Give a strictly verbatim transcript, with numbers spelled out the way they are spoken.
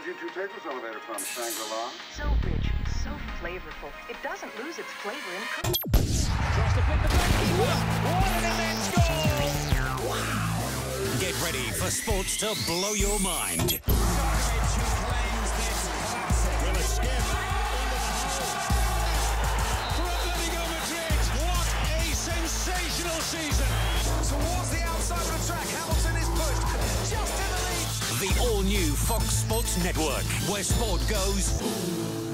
did you two take this elevator from? Shangri-La? So rich, so flavorful. It doesn't lose its flavor in cook. Tries to flip the goalkeeper. What an immense goal! Wow! Get ready for sports to blow your mind. With a skip. For Atletico Madrid, what a sensational season! Towards the outside of the track, Hamilton is pushed just in the lead. The all-new Fox Sports Network, where sport goes